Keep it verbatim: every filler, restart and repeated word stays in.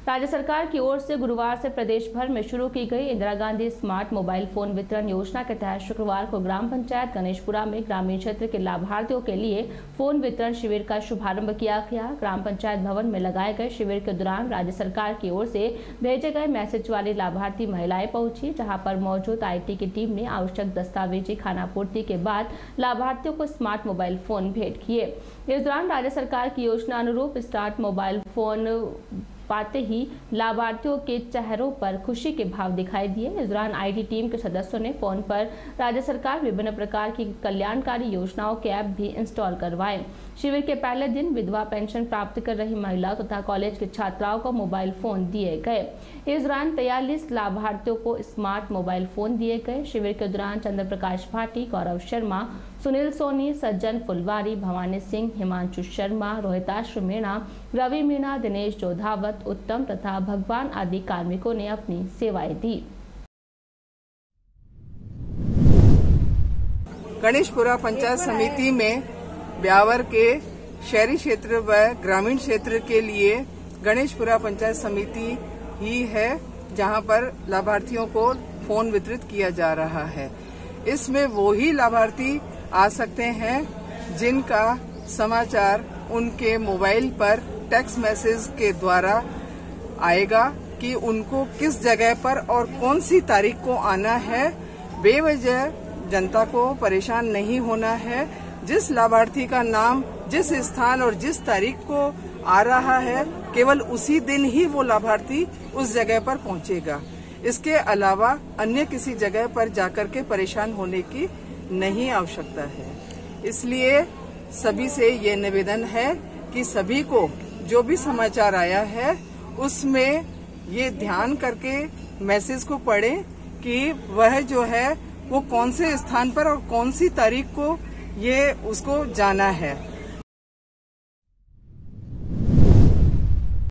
राज्य सरकार की ओर से गुरुवार से प्रदेश भर में शुरू की गई Indira Gandhi smart mobile phone वितरण योजना के तहत शुक्रवार को ग्राम पंचायत गणेशपुरा में ग्रामीण क्षेत्र के लाभार्थियों के लिए फोन वितरण शिविर का शुभारंभ किया गया। ग्राम पंचायत भवन में लगाए गए शिविर के दौरान राज्य सरकार की ओर से भेजे गए मैसेज वाली लाभार्थी महिलाएं पहुंची, जहां पर मौजूद आईटी की टीम ने आवश्यक दस्तावेजी खानापूर्ति के बाद लाभार्थियों को स्मार्ट मोबाइल फोन भेंट किए। इस दौरान राज्य सरकार की योजना अनुरूप स्मार्ट मोबाइल फोन पाते ही लाभार्थियों के चेहरों पर खुशी के भाव दिखाई दिए। इस दौरान आईटी टीम के सदस्यों ने फोन पर राज्य सरकार विभिन्न प्रकार की कल्याणकारी योजनाओं के ऐप भी इंस्टॉल करवाए। शिविर के पहले दिन विधवा पेंशन प्राप्त कर रही महिलाओं तथा कॉलेज के छात्राओं को मोबाइल फोन दिए गए। इस दौरान तैतालीस लाभार्थियों को स्मार्ट मोबाइल फोन दिए गए। शिविर के दौरान चंद्र प्रकाश भाटी, गौरव शर्मा, सुनील सोनी, सज्जन फुलवारी, भवानी सिंह, हिमांशु शर्मा, रोहिताश मीणा, रवि मीणा, दिनेश जोधावत, उत्तम तथा भगवान आदि कार्मिकों ने अपनी सेवाएं दी। गणेशपुरा पंचायत समिति में ब्यावर के शहरी क्षेत्र व ग्रामीण क्षेत्र के लिए गणेशपुरा पंचायत समिति ही है जहां पर लाभार्थियों को फोन वितरित किया जा रहा है। इसमें वो ही लाभार्थी आ सकते हैं जिनका समाचार उनके मोबाइल पर टेक्स्ट मैसेज के द्वारा आएगा कि उनको किस जगह पर और कौन सी तारीख को आना है। बेवजह जनता को परेशान नहीं होना है। जिस लाभार्थी का नाम जिस स्थान और जिस तारीख को आ रहा है, केवल उसी दिन ही वो लाभार्थी उस जगह पर पहुंचेगा। इसके अलावा अन्य किसी जगह पर जाकर के परेशान होने की नहीं आवश्यकता है। इसलिए सभी से ये निवेदन है कि सभी को जो भी समाचार आया है उसमें ये ध्यान करके मैसेज को पढ़ें कि वह जो है वो कौन से स्थान पर और कौन सी तारीख को ये उसको जाना है।